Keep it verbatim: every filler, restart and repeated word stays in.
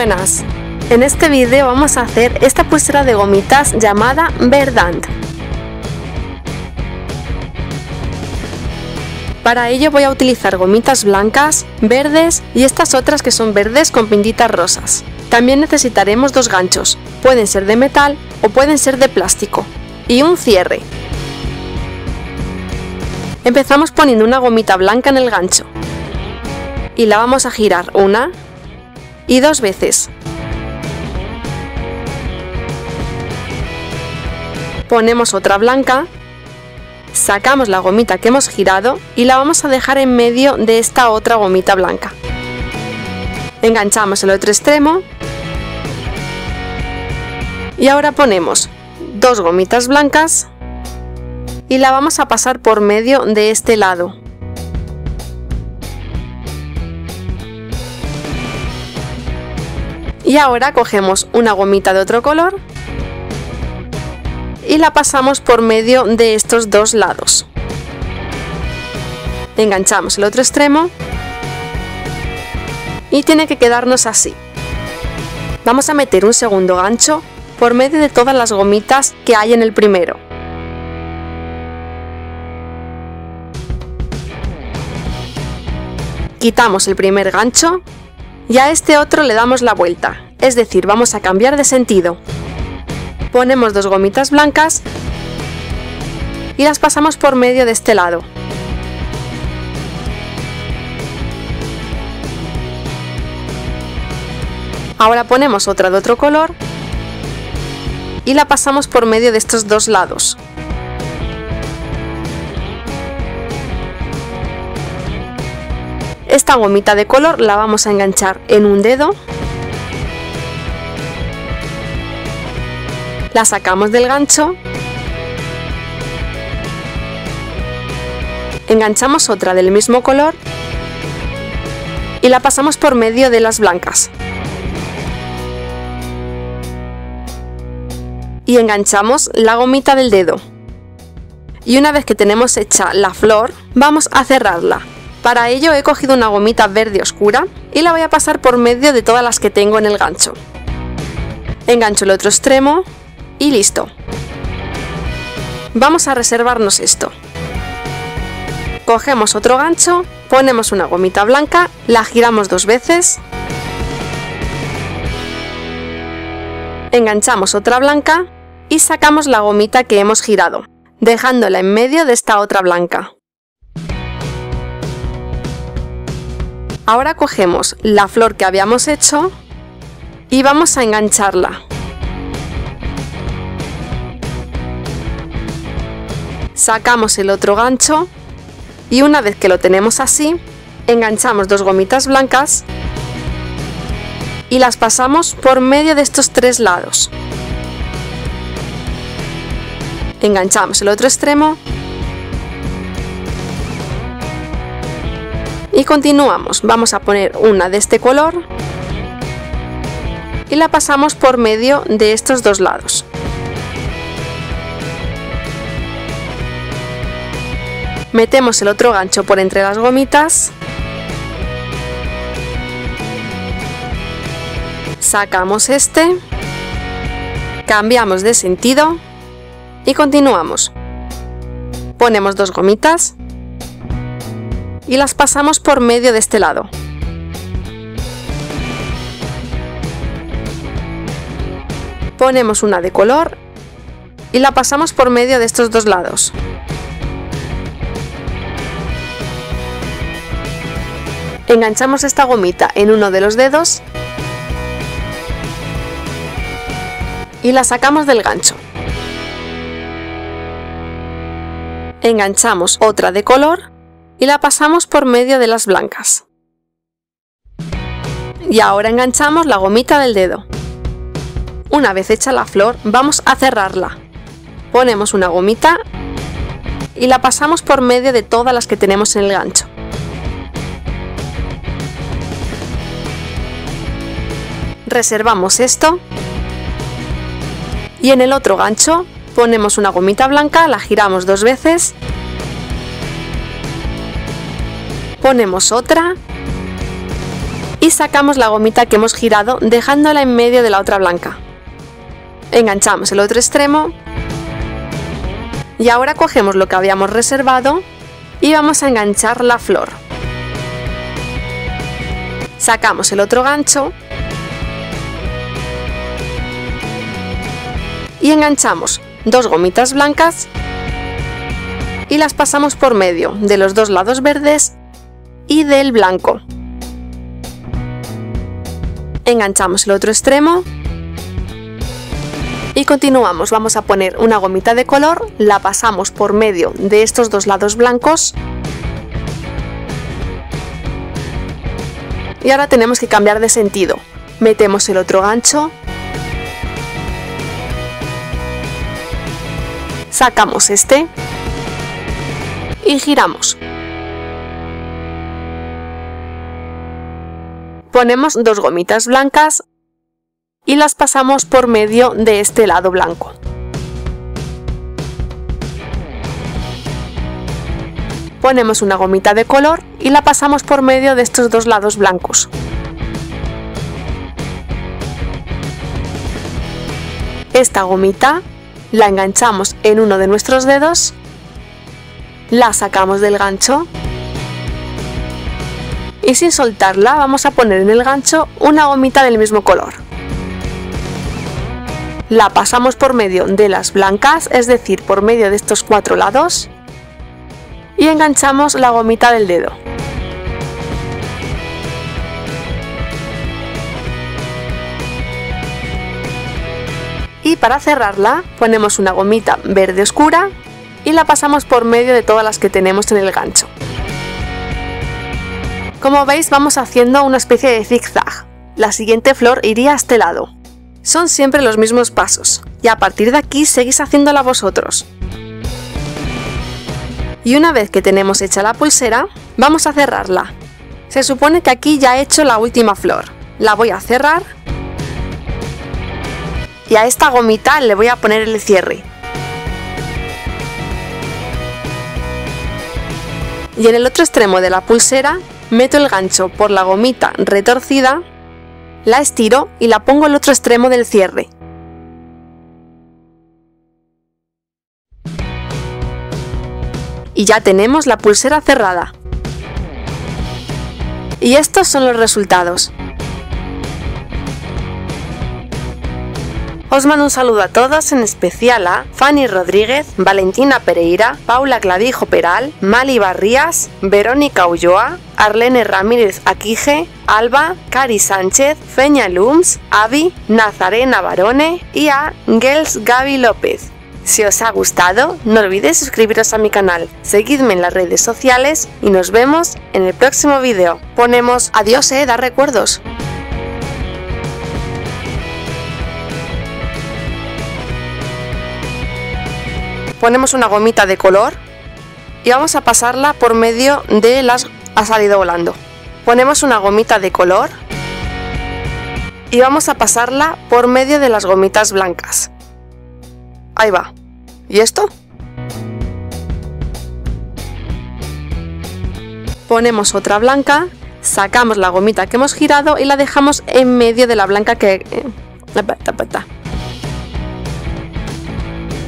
Buenas, en este vídeo vamos a hacer esta pulsera de gomitas llamada Verdant. Para ello voy a utilizar gomitas blancas, verdes y estas otras que son verdes con pintitas rosas. También necesitaremos dos ganchos, pueden ser de metal o pueden ser de plástico, y un cierre. Empezamos poniendo una gomita blanca en el gancho y la vamos a girar una y dos veces. Ponemos otra blanca, sacamos la gomita que hemos girado y la vamos a dejar en medio de esta otra gomita blanca. Enganchamos el otro extremo y ahora ponemos dos gomitas blancas y la vamos a pasar por medio de este lado. Y ahora cogemos una gomita de otro color y la pasamos por medio de estos dos lados. Enganchamos el otro extremo y tiene que quedarnos así. Vamos a meter un segundo gancho por medio de todas las gomitas que hay en el primero. Quitamos el primer gancho y a este otro le damos la vuelta, es decir, vamos a cambiar de sentido. Ponemos dos gomitas blancas y las pasamos por medio de este lado. Ahora ponemos otra de otro color y la pasamos por medio de estos dos lados. Esta gomita de color la vamos a enganchar en un dedo, la sacamos del gancho, enganchamos otra del mismo color y la pasamos por medio de las blancas. Y enganchamos la gomita del dedo. Y una vez que tenemos hecha la flor, vamos a cerrarla. Para ello he cogido una gomita verde oscura y la voy a pasar por medio de todas las que tengo en el gancho. Engancho el otro extremo y listo. Vamos a reservarnos esto. Cogemos otro gancho, ponemos una gomita blanca, la giramos dos veces, enganchamos otra blanca y sacamos la gomita que hemos girado, dejándola en medio de esta otra blanca. Ahora cogemos la flor que habíamos hecho y vamos a engancharla. Sacamos el otro gancho y una vez que lo tenemos así, enganchamos dos gomitas blancas y las pasamos por medio de estos tres lados. Enganchamos el otro extremo y continuamos. Vamos a poner una de este color y la pasamos por medio de estos dos lados. Metemos el otro gancho por entre las gomitas, sacamos este, cambiamos de sentido y continuamos. Ponemos dos gomitas y las pasamos por medio de este lado. Ponemos una de color y la pasamos por medio de estos dos lados. Enganchamos esta gomita en uno de los dedos y la sacamos del gancho. Enganchamos otra de color y la pasamos por medio de las blancas. Y ahora enganchamos la gomita del dedo. Una vez hecha la flor, vamos a cerrarla. Ponemos una gomita y la pasamos por medio de todas las que tenemos en el gancho. Reservamos esto y en el otro gancho ponemos una gomita blanca, la giramos dos veces, ponemos otra y y sacamos la gomita que hemos girado dejándola en medio de la otra blanca. Enganchamos el otro extremo y ahora cogemos lo que habíamos reservado y vamos a enganchar la flor. Sacamos el otro gancho y enganchamos dos gomitas blancas y las pasamos por medio de los dos lados verdes y del blanco. Enganchamos el otro extremo y continuamos. Vamos a poner una gomita de color, la pasamos por medio de estos dos lados blancos y ahora tenemos que cambiar de sentido. Metemos el otro gancho, sacamos este y giramos. Ponemos dos gomitas blancas y las pasamos por medio de este lado blanco. Ponemos una gomita de color y la pasamos por medio de estos dos lados blancos. Esta gomita la enganchamos en uno de nuestros dedos, la sacamos del gancho y sin soltarla vamos a poner en el gancho una gomita del mismo color. La pasamos por medio de las blancas, es decir, por medio de estos cuatro lados, y enganchamos la gomita del dedo. Y para cerrarla ponemos una gomita verde oscura y la pasamos por medio de todas las que tenemos en el gancho. Como veis, vamos haciendo una especie de zigzag. La siguiente flor iría a este lado. Son siempre los mismos pasos y a partir de aquí seguís haciéndola vosotros. Y una vez que tenemos hecha la pulsera, vamos a cerrarla. Se supone que aquí ya he hecho la última flor. La voy a cerrar y a esta gomita le voy a poner el cierre. Y en el otro extremo de la pulsera meto el gancho por la gomita retorcida, la estiro y la pongo al otro extremo del cierre. Y ya tenemos la pulsera cerrada. Y estos son los resultados. Os mando un saludo a todos, en especial a Fanny Rodríguez, Valentina Pereira, Paula Clavijo Peral, Mali Barrías, Verónica Ulloa, Arlene Ramírez Aquije, Alba, Cari Sánchez, Feña Lums, Avi, Nazarena Barone y a Gels Gaby López. Si os ha gustado, no olvidéis suscribiros a mi canal, seguidme en las redes sociales y nos vemos en el próximo vídeo. Ponemos adiós, eh, da recuerdos. Ponemos una gomita de color y vamos a pasarla por medio de las... ha salido volando. Ponemos una gomita de color y vamos a pasarla por medio de las gomitas blancas. Ahí va. ¿Y esto? Ponemos otra blanca, sacamos la gomita que hemos girado y la dejamos en medio de la blanca que...